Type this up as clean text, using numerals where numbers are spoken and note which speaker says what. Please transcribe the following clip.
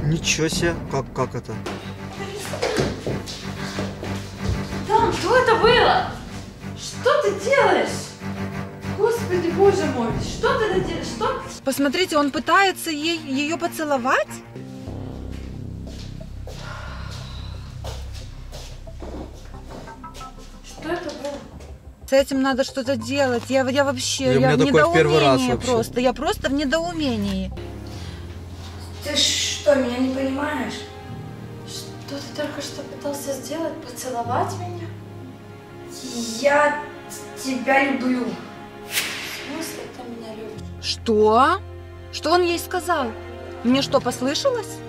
Speaker 1: Ничего себе, как это?
Speaker 2: Там, что это было? Что ты делаешь? Господи, боже мой, что ты это делаешь? Что?
Speaker 3: Посмотрите, он пытается ее поцеловать?
Speaker 2: Что это было?
Speaker 3: С этим надо что-то делать. Я вообще,
Speaker 1: У меня
Speaker 3: я в
Speaker 1: такое в первый раз
Speaker 3: недоумении
Speaker 1: вообще.
Speaker 3: просто. Я просто в недоумении.
Speaker 4: Ты что, меня не понимаешь?
Speaker 2: Что ты только что пытался сделать? Поцеловать меня?
Speaker 4: Я тебя люблю.
Speaker 2: В смысле ты меня любишь?
Speaker 3: Что? Что он ей сказал? Мне что, послышалось?